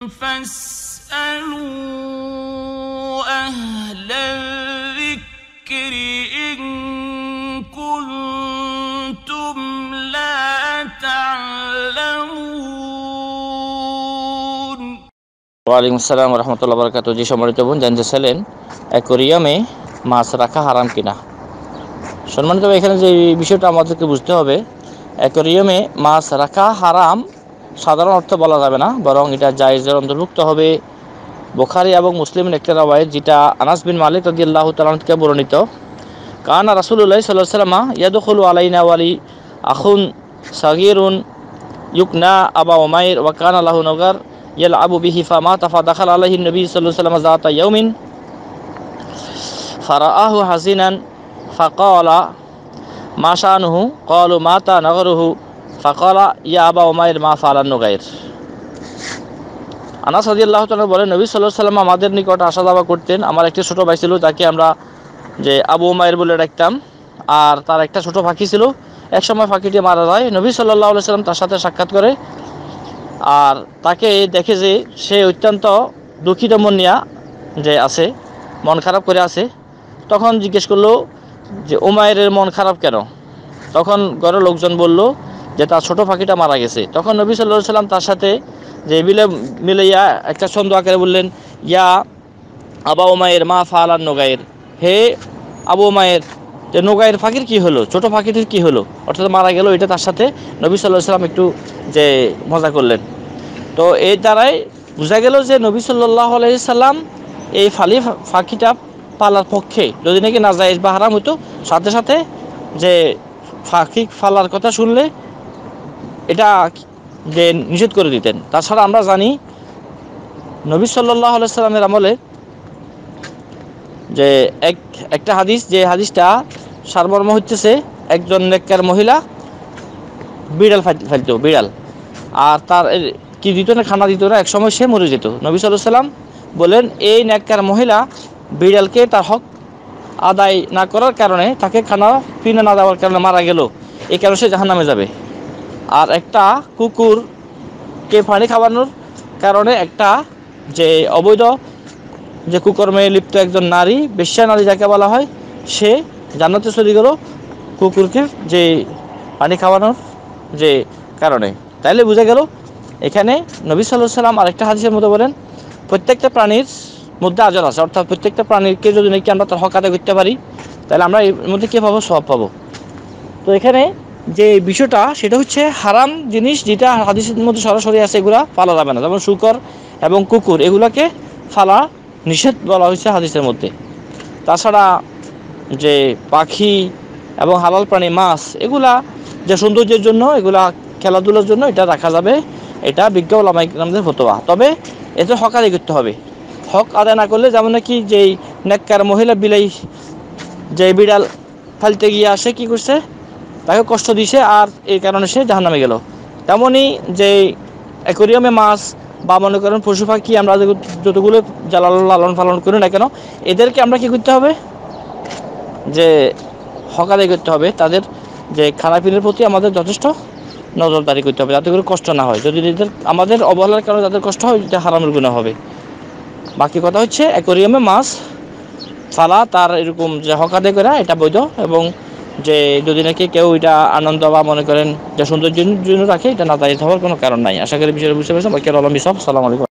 فاسألوا أهل الذكر إن كنتم لا تعلمون। ওয়ালাইকুম আসসালাম ওয়া রাহমাতুল্লাহি ওয়া বারাকাতুহু। জি সম্মানিত বোন, জানতেছিলেন অ্যাকোয়ারিয়ামে মাছ রাখা হারাম কিনা। সম্মানিত, এখানে যে বিষয়টা আমাদেরকে বুঝতে হবে, অ্যাকোয়ারিয়ামে মাছ রাখা হারাম সাধারণ অর্থ বলা যাবে না, বরং এটা জায়েজের অন্তর্ভুক্ত হবে। বুখারী এবং মুসলিমের একটা রাওয়ায়াত, যেটা আনাস বিন মালিক রাদিয়াল্লাহু তাআলা থেকে বর্ণিত, কানা রাসূলুল্লাহ সাল্লাল্লাহু আলাইহি ওয়াসাল্লাম ইয়াদখুলু আলাইনা ওয়ালি আখুন সাগীরুন ইউকনা আবা উমাইর ওয়া কানা লাহু নাগার ইয়ালআবু বিহি ফামাতা ফাদাখালা আলাইহি নবী সাল্লাল্লাহু আলাইহি ওয়াসাল্লাম যাতা ইয়াউমিন ফারাআহু হাসিনান ফাকালা মা শানুহু ক্বালু মাতা নাগরুহু ফাকালা ইয়া আবা উমাইর মা ফালান নুগাইর। আনাস রাদিয়াল্লাহু তাআলা বলেন, নবী সাল্লাল্লাহু আলাইহি ওয়াসাল্লাম আমাদের নিকট আসা যাওয়া করতেন। আমার একটি ছোট ভাই ছিল, যাকে আমরা যে আবু উমাইর বলে ডাকতাম, আর তার একটা ছোট পাখি ছিল। এক সময় পাখিটি মারা যায়। নবী সাল্লাল্লাহু আলাইহি ওয়াসাল্লাম তার সাথে সাক্ষাৎ করে, আর তাকে দেখে যে সে অত্যন্ত দুঃখিত মন নিয়ে যে আছে, মন খারাপ করে আছে। তখন জিজ্ঞেস করলো যে উমাইরের মন খারাপ কেন? তখন ঘরের লোকজন বলল যে তার ছোট পাখিটা মারা গেছে। তখন নবী সাল্লাল্লাহু আলাইহি ওয়াসাল্লাম তার সাথে যে মিলাইয়া একটা ছন্দ আকারে বললেন, ইয়া আবা উমাইর মা ফালান নুগাইর, হে আবু উমাইর, যে নুগাইর পাখির কি হলো, ছোট পাখিটির কি হলো, অর্থাৎ মারা গেল। এটা তার সাথে নবী সাল্লাল্লাহু আলাইহি ওয়াসাল্লাম একটু যে মজা করলেন। তো এই দ্বারাই বোঝা গেল যে নবী সাল্লাল্লাহু আলাইহি সাল্লাম এই পাখিটা পালার পক্ষে, যদি নাকি নাজায়েজ বা হারাম হতো, সাথে সাথে যে পাখি পালার কথা শুনলে এটা যে নিষেধ করে দিতেন। তাছাড়া আমরা জানি নবী সাল্লাল্লাহু আলাইহি সাল্লামের আমলে যে একটা হাদিস, যে হাদিসটা সারমর্ম হচ্ছে, একজন নেককার মহিলা বিড়াল ফেলতো, বিড়াল, আর তার কি দিত না, খানা দিত না, একসময় সে মরে যেত। নবী সাল্লাল্লাহু আলাইহি সাল্লাম বলেন, এই নেককার মহিলা বিড়ালকে তার হক আদায় না করার কারণে, তাকে খানা পিনা না দেওয়ার কারণে মারা গেল, এই কারণে সে জাহান্নামে যাবে। আর একটা কুকুরকে পানি খাওয়ানোর কারণে একটা যে অবৈধ যে কুকর্মে লিপ্ত একজন নারী, বেশ্যা নারী যাকে বলা হয়, সে জান্নাতে চলে গেল কুকুরকে যে পানি খাওয়ানোর যে কারণে। তাইলে বোঝা গেল এখানে নবী সাল্লাল্লাহু আলাইহি সাল্লাম আরেকটা হাদিসের মধ্যে বলেন, প্রত্যেকটা প্রাণীর মধ্যে আজর আছে, অর্থাৎ প্রত্যেকটা প্রাণীকে যদি নাকি আমরা তার হক আদায় করতে পারি, তাহলে আমরা এর মধ্যে কী পাবো, সওয়াব পাবো। তো এখানে যে বিষয়টা, সেটা হচ্ছে হারাম জিনিস যেটা হাদিসের মধ্যে সরাসরি আছে, এগুলা পালা যাবে না। যেমন শূকর এবং কুকুর, এগুলাকে ফালা নিষেধ বলা হয়েছে হাদিসের মধ্যে। তাছাড়া যে পাখি এবং হালাল প্রাণী মাছ, এগুলা যে সৌন্দর্যের জন্য, এগুলা খেলাধুলার জন্য এটা রাখা যাবে, এটা বিজ্ঞ উলামায়ে কেরামদের ফতোয়া। তবে এতে হক আদায় করতে হবে। হক আদায় না করলে, যেমন নাকি যেই নেককার মহিলা যে বিড়াল ফেলতে গিয়ে আসে কি করছে, তাকে কষ্ট দিছে, আর এই কারণে সে জাহান্নামে গেল। তেমনই যে অ্যাকোয়ারিয়ামে মাছ বা মনে করেন পশু পাখি আমরা যতগুলো লালন পালন করি না কেন, এদেরকে আমরা কি করতে হবে, যে হক আদায় করতে হবে। তাদের যে খানাপিনের প্রতি আমাদের যথেষ্ট নজরদারি করতে হবে, যাতে করে কষ্ট না হয়। যদি আমাদের অবহেলার কারণে তাদের কষ্ট হয়, এটা হারামের গুনাহ হবে। বাকি কথা হচ্ছে, অ্যাকোয়ারিয়ামে মাছ ফালা তার এরকম যে হক আদায় করা, এটা বৈধ। এবং যে যদি নাকি কেউ এটা আনন্দ বা মনে করেন যে সৌন্দর্যের জন্য রাখে, এটা না দায়িত্ব হওয়ার কোনো কারণ নাই। আশা করি বিষয়টা বুঝতে পেরেছেন। বাকি আলম বিসব। আসসালামু আলাইকুম।